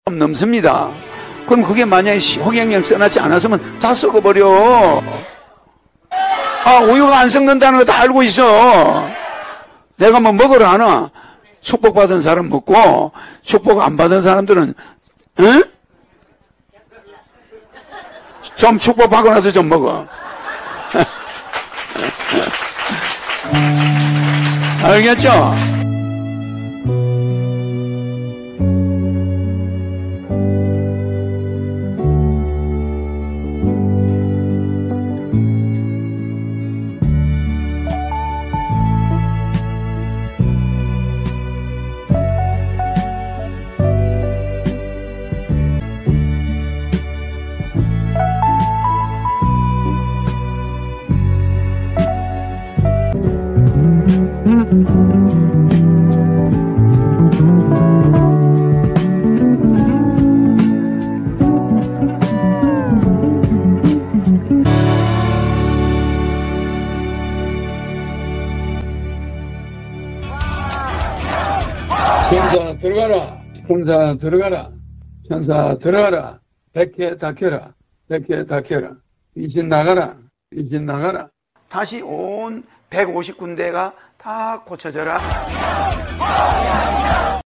넘습니다. 그럼 그게 만약에 호갱령 써놨지 않았으면 다 썩어버려. 우유가 안 썩는다는 거 다 알고 있어. 내가 뭐 먹으러 하나? 축복받은 사람 먹고, 축복 안 받은 사람들은, 응? 좀 축복받고 나서 좀 먹어. 알겠죠? 천사 들어가라. 천사 들어가라. 천사 들어가라. 백해 다 켜라. 백해 다 켜라. 귀신 나가라. 귀신 나가라. 다시 온 150군데가 다 고쳐져라.